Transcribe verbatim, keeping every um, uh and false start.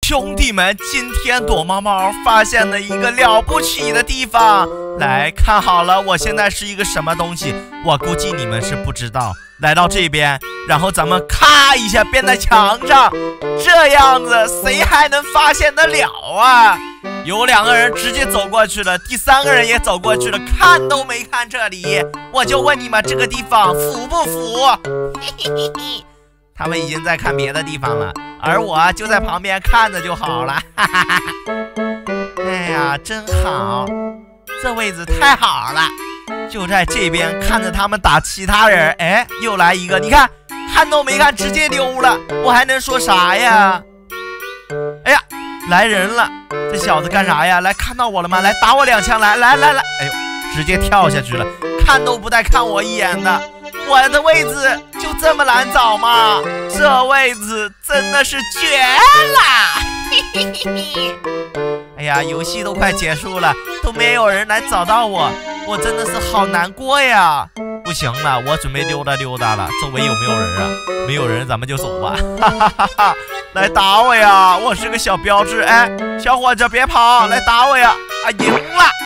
兄弟们，今天躲猫猫发现了一个了不起的地方，来看好了，我现在是一个什么东西，我估计你们是不知道。来到这边，然后咱们咔一下变在墙上，这样子谁还能发现得了啊？有两个人直接走过去了，第三个人也走过去了，看都没看这里。我就问你们，这个地方腐不腐？嘿嘿嘿嘿，他们已经在看别的地方了，而我就在旁边看着就好了。哈哈哈哈！哎呀，真好，这位置太好了，就在这边看着他们打其他人。哎，又来一个，你看，看都没看，直接丢了，我还能说啥呀？哎呀，来人了！这小子干啥呀？来，看到我了吗？来打我两枪！来来来来！哎呦，直接跳下去了，看都不带看我一眼的。我的位置就这么难找吗？这位置真的是绝了！嘿嘿嘿嘿。哎呀，游戏都快结束了，都没有人来找到我，我真的是好难过呀！不行了，我准备溜达溜达了。周围有没有人啊？没有人，咱们就走吧。哈哈哈哈！来打我呀！我是个小标志。哎，小伙子别跑，来打我呀！啊，赢了！